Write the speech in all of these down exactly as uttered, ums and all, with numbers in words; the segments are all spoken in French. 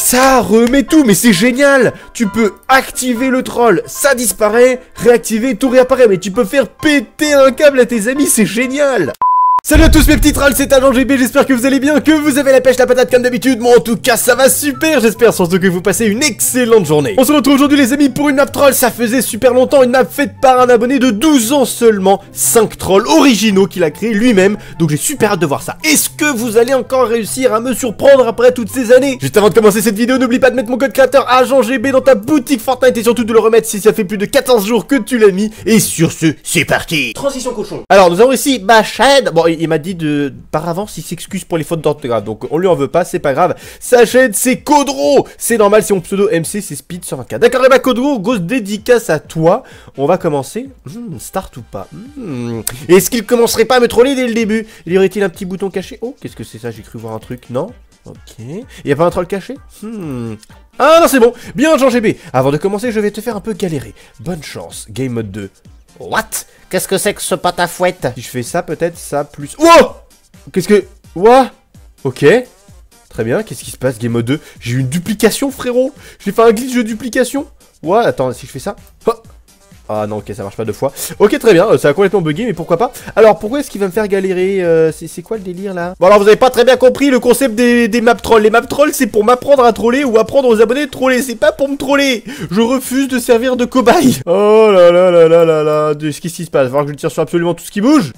Ça remet tout, mais c'est génial. Tu peux activer le troll, ça disparaît, réactiver, tout réapparaît. Mais tu peux faire péter un câble à tes amis, c'est génial. Salut à tous mes petits trolls, c'est Agent G B, j'espère que vous allez bien, que vous avez la pêche, la patate comme d'habitude. Moi en tout cas ça va super, j'espère surtout que vous passez une excellente journée. On se retrouve aujourd'hui les amis pour une map troll, ça faisait super longtemps, une map faite par un abonné de douze ans seulement. Cinq trolls originaux qu'il a créé lui-même, donc j'ai super hâte de voir ça. Est-ce que vous allez encore réussir à me surprendre après toutes ces années? Juste avant de commencer cette vidéo, n'oublie pas de mettre mon code créateur Agent G B dans ta boutique Fortnite et surtout de le remettre si ça fait plus de quatorze jours que tu l'as mis. Et sur ce, c'est parti. Transition cochon. Alors nous avons ici Bachad, bon il m'a dit de par avance il s'excuse pour les fautes d'orthographe, donc on lui en veut pas, c'est pas grave. Sa chaîne c'est Codro, c'est normal, c'est mon pseudo M C, c'est Speed cent vingt-quatre. D'accord, et bah Codro, grosse dédicace à toi. On va commencer. Hmm, start ou pas? hmm. Est-ce qu'il commencerait pas à me troller dès le début? Y aurait-il un petit bouton caché? Oh, qu'est-ce que c'est ça? J'ai cru voir un truc, non? Ok. Y a pas un troll caché? Hmm. Ah non, c'est bon. Bien, Jean G B. Avant de commencer, je vais te faire un peu galérer. Bonne chance. Game mode deux. What? Qu'est-ce que c'est que ce pâte à fouette? Si je fais ça, peut-être ça plus... Oh! Qu'est-ce que... What? Ok. Très bien, qu'est-ce qui se passe, Game mode deux? J'ai eu une duplication, frérot. J'ai fait un glitch de duplication. What? Attends, si je fais ça... Oh. Ah non, ok, ça marche pas deux fois. Ok, très bien, ça a complètement bugué, mais pourquoi pas. Alors, pourquoi est-ce qu'il va me faire galérer? euh, C'est quoi le délire, là? Bon, alors, vous avez pas très bien compris le concept des, des map trolls. Les map trolls, c'est pour m'apprendre à troller ou apprendre aux abonnés de troller. C'est pas pour me troller. Je refuse de servir de cobaye. Oh là là là là là là. Qu'est-ce qui se passe? Il va falloir que je tire sur absolument tout ce qui bouge.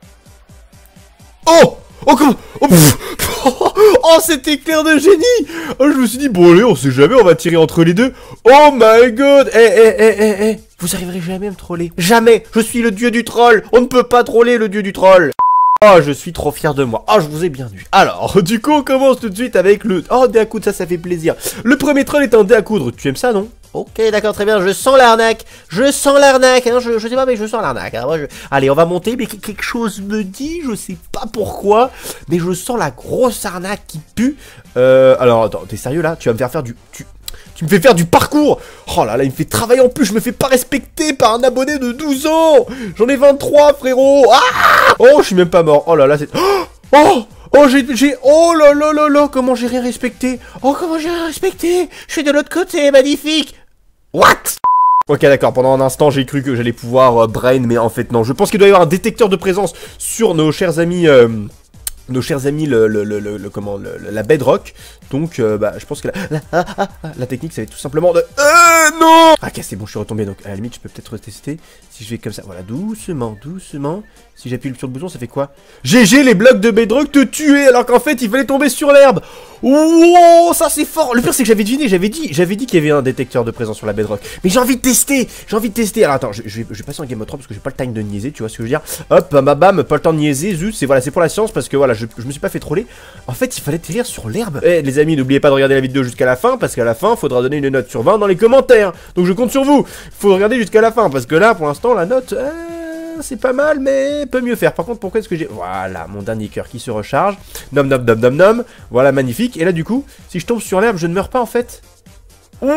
Oh! Oh, comment? Oh, oh, cet éclair de génie! Oh, je me suis dit, bon, allez, on sait jamais, on va tirer entre les deux. Oh my god! Eh, eh, eh, eh, eh! Vous arriverez jamais à me troller. Jamais! Je suis le dieu du troll! On ne peut pas troller le dieu du troll! Oh, je suis trop fier de moi. Oh, je vous ai bien vu. Alors, du coup, on commence tout de suite avec le... Oh, dé à coudre, ça, ça fait plaisir. Le premier troll est un dé à coudre. Tu aimes ça, non? Ok, d'accord, très bien, je sens l'arnaque, je sens l'arnaque, hein, je, je sais pas, mais je sens l'arnaque, hein, moi, je... Allez, on va monter, mais quelque chose me dit, je sais pas pourquoi, mais je sens la grosse arnaque qui pue. Euh, alors, attends, t'es sérieux, là? Tu vas me faire faire du... Tu... Tu me fais faire du parcours. Oh là là, il me fait travailler en plus, je me fais pas respecter par un abonné de douze ans. J'en ai vingt-trois, frérot. Ah! Oh, je suis même pas mort, oh là là, c'est... Oh! Oh! Oh, j'ai... j'ai... Oh là là là là, comment j'ai rien respecté? Oh, comment j'ai rien respecté? Je suis de l'autre côté, magnifique. What? Ok, d'accord, pendant un instant, j'ai cru que j'allais pouvoir euh, brain, mais en fait, non. Je pense qu'il doit y avoir un détecteur de présence sur nos chers amis... Euh... Nos chers amis, le, le, le, le, le comment, le, la bedrock. Donc, euh, bah, je pense que la, la, ah, ah, ah, la technique, ça va être tout simplement de... Euh, non! Ah, ok, c'est bon, je suis retombé. Donc, à la limite, je peux peut-être tester. Si je vais comme ça, voilà, doucement, doucement. Si j'appuie sur le bouton, ça fait quoi? G G, les blocs de bedrock te tuaient, alors qu'en fait, il fallait tomber sur l'herbe. Wow, ça c'est fort. Le pire, c'est que j'avais deviné, j'avais dit, j'avais dit qu'il y avait un détecteur de présence sur la bedrock. Mais j'ai envie de tester, j'ai envie de tester. Alors, attends, je, je, vais, je vais passer en game mode trois parce que j'ai pas le time de niaiser, tu vois ce que je veux dire? Hop, bam, bam, pas le temps de niaiser, zut, c'est voilà, c'est pour la science parce que voilà, je, je me suis pas fait troller. En fait, il fallait tirer sur l'herbe. Eh, les amis, n'oubliez pas de regarder la vidéo jusqu'à la fin parce qu'à la fin, faudra donner une note sur vingt dans les commentaires. Donc, je compte sur vous. Faut regarder jusqu'à la fin parce que là, pour l'instant, la note. Euh... C'est pas mal, mais peut mieux faire. Par contre, pourquoi est-ce que j'ai... Voilà, mon dernier cœur qui se recharge. Nom, nom, nom, nom, nom. Voilà, magnifique. Et là, du coup, si je tombe sur l'herbe, je ne meurs pas, en fait. What?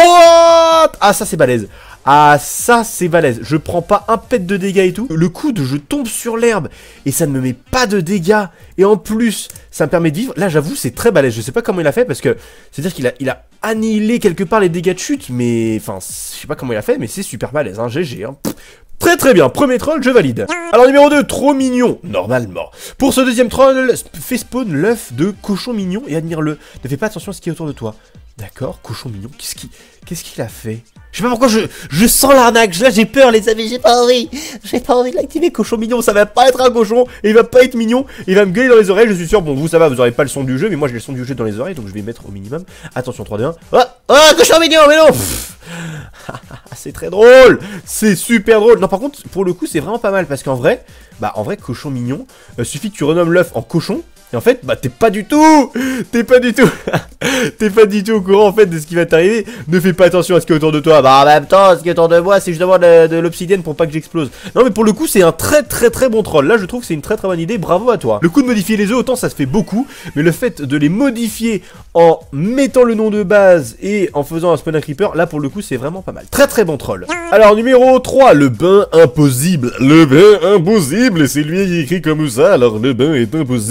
Ah, ça, c'est balèze. Ah, ça, c'est balèze. Je prends pas un pet de dégâts et tout. Le coude, je tombe sur l'herbe. Et ça ne me met pas de dégâts. Et en plus, ça me permet de vivre. Là, j'avoue, c'est très balèze. Je sais pas comment il a fait, parce que... C'est-à-dire qu'il a, il a annihilé quelque part les dégâts de chute. Mais... Enfin, je sais pas comment il a fait, mais c'est super balèze, hein. G G, hein. Très très bien, premier troll, je valide. Alors numéro deux, trop mignon, normalement. Pour ce deuxième troll, fais spawn l'œuf de cochon mignon et admire-le. Ne fais pas attention à ce qui est autour de toi. D'accord, cochon mignon, qu'est-ce qu'il qu'est-ce qu'il a fait? Je sais pas pourquoi je, je sens l'arnaque, là j'ai peur les amis, j'ai pas envie. J'ai pas envie de l'activer, cochon mignon, ça va pas être un cochon, et il va pas être mignon, il va me gueuler dans les oreilles, je suis sûr. Bon, vous ça va, vous aurez pas le son du jeu, mais moi j'ai le son du jeu dans les oreilles, donc je vais mettre au minimum. Attention, trois, deux, un. Oh, oh cochon mignon, mais non. C'est très drôle, c'est super drôle. Non, par contre, pour le coup, c'est vraiment pas mal, parce qu'en vrai, bah en vrai, cochon mignon, euh, suffit que tu renommes l'œuf en cochon. Et en fait, bah t'es pas du tout T'es pas du tout T'es pas du tout au courant en fait de ce qui va t'arriver. Ne fais pas attention à ce qui est autour de toi. Bah en même temps, ce qui est autour de moi, c'est justement de, de l'obsidienne pour pas que j'explose. Non mais pour le coup, c'est un très très très bon troll. Là, je trouve que c'est une très très bonne idée, bravo à toi. Le coup de modifier les œufs, autant ça se fait beaucoup. Mais le fait de les modifier en mettant le nom de base et en faisant un spawn un creeper, là pour le coup, c'est vraiment pas mal. Très très bon troll. Alors numéro trois, le bain impossible. Le bain impossible, c'est lui qui écrit comme ça, alors le bain est impossible.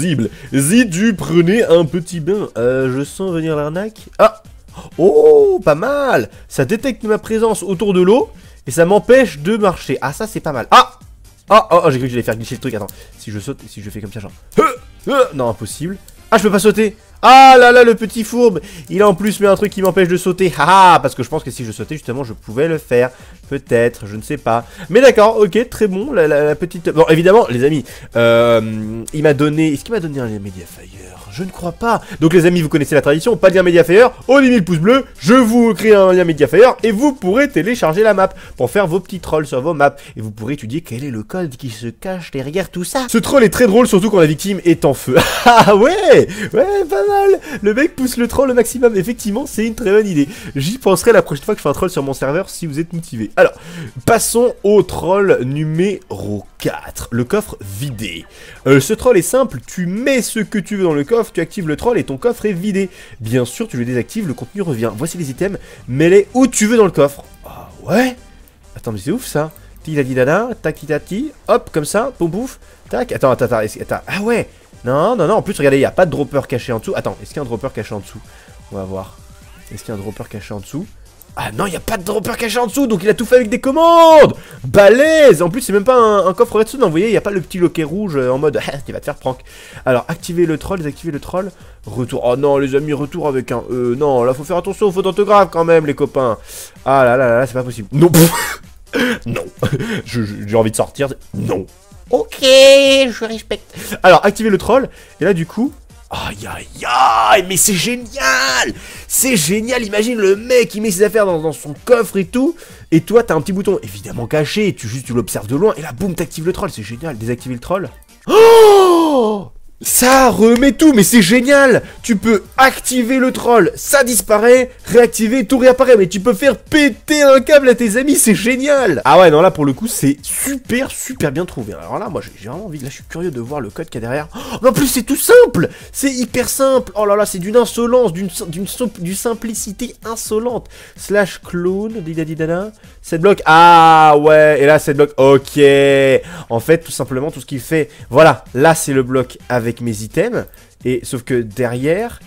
Si tu prenais un petit bain, euh, je sens venir l'arnaque. Ah, oh, pas mal. Ça détecte ma présence autour de l'eau et ça m'empêche de marcher. Ah, ça c'est pas mal. Ah, oh, oh, oh j'ai cru que j'allais faire glisser le truc. Attends, si je saute, si je fais comme ça, genre. Euh, euh, non, impossible. Ah, je peux pas sauter. Ah là là, le petit fourbe. Il a en plus mis un truc qui m'empêche de sauter. Ah, parce que je pense que si je sautais, justement, je pouvais le faire. Peut-être, je ne sais pas. Mais d'accord, ok, très bon. La, la, la petite... Bon, évidemment, les amis, euh, il m'a donné... Est-ce qu'il m'a donné un Mediafire? Je ne crois pas. Donc les amis, vous connaissez la tradition, pas de lien Mediafire, on y met le pouce bleu, je vous crée un lien Mediafire et vous pourrez télécharger la map pour faire vos petits trolls sur vos maps. Et vous pourrez étudier quel est le code qui se cache derrière tout ça. Ce troll est très drôle, surtout quand la victime est en feu. Ah ouais, ouais, pas mal. Le mec pousse le troll au maximum. Effectivement, c'est une très bonne idée. J'y penserai la prochaine fois que je fais un troll sur mon serveur si vous êtes motivé. Alors, passons au troll numéro quatre. Le coffre vidé. Euh, ce troll est simple, tu mets ce que tu veux dans le coffre, tu actives le troll et ton coffre est vidé. Bien sûr, tu le désactives, le contenu revient. Voici les items, mets-les où tu veux dans le coffre. Ah ouais. Attends, mais c'est ouf ça. Tidadidada, tac tati, hop, comme ça, pouf pouf, tac. Attends, attends, attends, attends. Ah ouais. Non, non, non, en plus, regardez, il n'y a pas de dropper caché en dessous. Attends, est-ce qu'il y a un dropper caché en dessous? On va voir. Est-ce qu'il y a un dropper caché en dessous? Ah non, il n'y a pas de dropper caché en dessous, donc il a tout fait avec des commandes. Balèze. En plus, c'est même pas un, un coffre redstone, vous voyez, il n'y a pas le petit loquet rouge euh, en mode, ah, tu vas te faire prank. Alors, activez le troll, désactivez le troll, retour. Oh non, les amis, retour avec un E. Non, là, faut faire attention aux fautes d'orthographe quand même, les copains. Ah là là là, là c'est pas possible. Non. Non. J'ai envie de sortir. Non. Ok, je respecte. Alors, activez le troll, et là, du coup... Aïe aïe aïe, mais c'est génial. C'est génial, imagine le mec il met ses affaires dans, dans son coffre et tout. Et toi t'as un petit bouton évidemment caché, tu juste tu l'observes de loin. Et là boum t'actives le troll, c'est génial. Désactiver le troll. Oh, ça remet tout, mais c'est génial. Tu peux activer le troll, ça disparaît. Réactiver, tout réapparaît. Mais tu peux faire péter un câble à tes amis, c'est génial. Ah ouais non là pour le coup c'est super super bien trouvé. Alors là moi j'ai vraiment envie, là je suis curieux de voir le code qu'il y a derrière. Oh, en plus c'est tout simple. C'est hyper simple. Oh là là c'est d'une insolence, d'une d'une d'une simplicité insolente. Slash clone, didadidada. Cette bloc, ah ouais. Et là cette bloc, ok. En fait tout simplement tout ce qu'il fait, voilà, là c'est le bloc avec avec mes items, et sauf que derrière,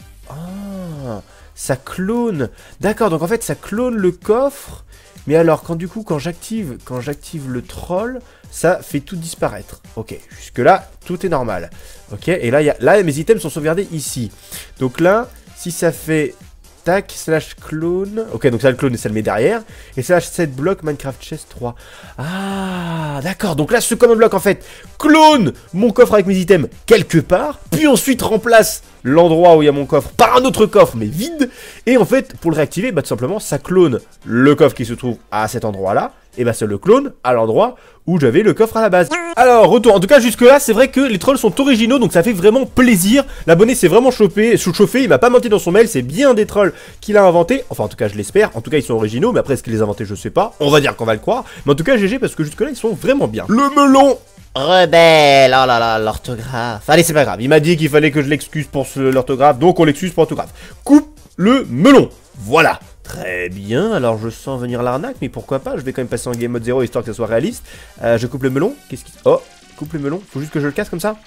ah, ça clone. D'accord, donc en fait ça clone le coffre, mais alors quand du coup quand j'active quand j'active le troll, ça fait tout disparaître. Ok, jusque là tout est normal. Ok, et là, y a, là mes items sont sauvegardés ici. Donc là, si ça fait tac, slash clone. Ok, donc ça le clone et ça le met derrière. Et slash set bloc Minecraft Chest trois. Ah, d'accord. Donc là, ce command bloc, en fait, clone mon coffre avec mes items quelque part. Puis ensuite remplace l'endroit où il y a mon coffre par un autre coffre, mais vide. Et en fait, pour le réactiver, bah tout simplement, ça clone le coffre qui se trouve à cet endroit-là. Et bah ça le clone à l'endroit où j'avais le coffre à la base. Alors, retour. En tout cas, jusque là, c'est vrai que les trolls sont originaux, donc ça fait vraiment plaisir. L'abonné s'est vraiment chauffé, chauffé, il m'a pas menti dans son mail, c'est bien des trolls qu'il a inventé. Enfin, en tout cas, je l'espère. En tout cas, ils sont originaux, mais après, est-ce qu'il les a inventés, je sais pas. On va dire qu'on va le croire. Mais en tout cas, G G, parce que jusque là, ils sont vraiment bien. Le melon rebelle, oh là là, l'orthographe. Allez, c'est pas grave, il m'a dit qu'il fallait que je l'excuse pour l'orthographe, donc on l'excuse pour l'orthographe. Coupe le melon, voilà. Très bien, alors je sens venir l'arnaque, mais pourquoi pas, je vais quand même passer en game mode zéro histoire que ça soit réaliste. Euh, je coupe le melon, qu'est-ce qui... Oh, coupe le melon, faut juste que je le casse comme ça.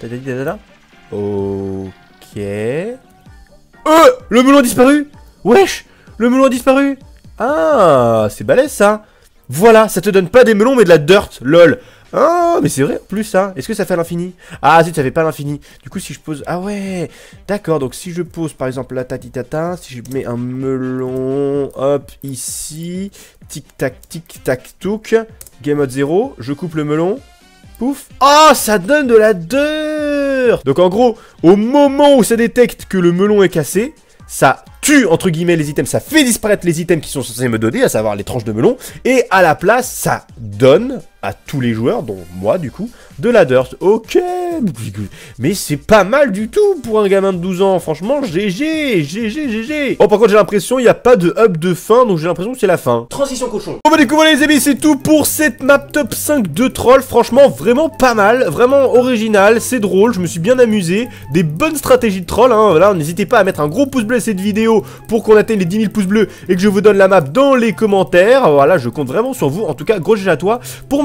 Ok... Euh, le melon a disparu. Wesh, le melon a disparu. Ah, c'est balèze ça. Voilà, ça te donne pas des melons mais de la dirt, lol. Ah, mais c'est vrai en plus ça. Est-ce que ça fait à l'infini? Ah, si, ça fait pas à l'infini. Du coup, si je pose... Ah ouais. D'accord, donc si je pose par exemple la tatitata, si je mets un melon, hop, ici, tic-tac, tic-tac, touc, game mode zéro, je coupe le melon, pouf. Oh, ça donne de la dirt. Donc en gros, au moment où ça détecte que le melon est cassé, ça tue entre guillemets les items, ça fait disparaître les items qui sont censés me donner, à savoir les tranches de melon, et à la place, ça donne à tous les joueurs, dont moi du coup, de la dirt. Ok, mais c'est pas mal du tout pour un gamin de douze ans, franchement, G G, G G, G G. Oh, par contre, j'ai l'impression il n'y a pas de hub de fin, donc j'ai l'impression que c'est la fin. Transition cochon. Bon bah du coup voilà les amis, c'est tout pour cette map top cinq de troll, franchement vraiment pas mal, vraiment original, c'est drôle, je me suis bien amusé, des bonnes stratégies de troll, hein, voilà, n'hésitez pas à mettre un gros pouce bleu à cette vidéo pour qu'on atteigne les dix mille pouces bleus et que je vous donne la map dans les commentaires, voilà, je compte vraiment sur vous, en tout cas, gros G G à toi, pour ma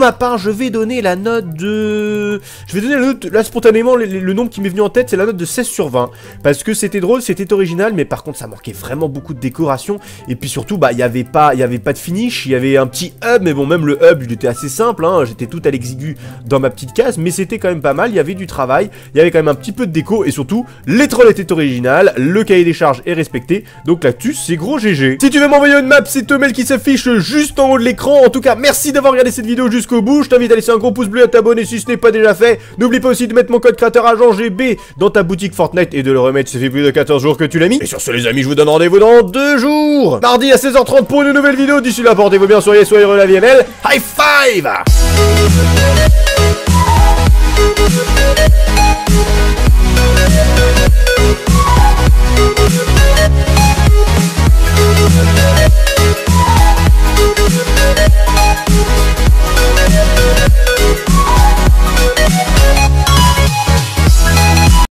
ma part, je vais donner la note de... Je vais donner la note, là spontanément, le, le nombre qui m'est venu en tête, c'est la note de seize sur vingt. Parce que c'était drôle, c'était original, mais par contre ça manquait vraiment beaucoup de décoration. Et puis surtout, bah il n'y avait pas, il y avait pas de finish, il y avait un petit hub, mais bon, même le hub, il était assez simple, hein, j'étais tout à l'exigu dans ma petite case, mais c'était quand même pas mal, il y avait du travail, il y avait quand même un petit peu de déco, et surtout, les trolls étaient originales, le cahier des charges est respecté, donc là-dessus, c'est gros G G. Si tu veux m'envoyer une map, c'est Tomel qui s'affiche juste en haut de l'écran. En tout cas, merci d'avoir regardé cette vidéo jusqu'au bout, je t'invite à laisser un gros pouce bleu et à t'abonner si ce n'est pas déjà fait. N'oublie pas aussi de mettre mon code créateur agent G B dans ta boutique Fortnite et de le remettre, ça fait plus de quatorze jours que tu l'as mis. Et sur ce les amis, je vous donne rendez-vous dans deux jours, mardi à seize heures trente pour une nouvelle vidéo. D'ici là, portez-vous bien, soyez soyez la vie M L. High five.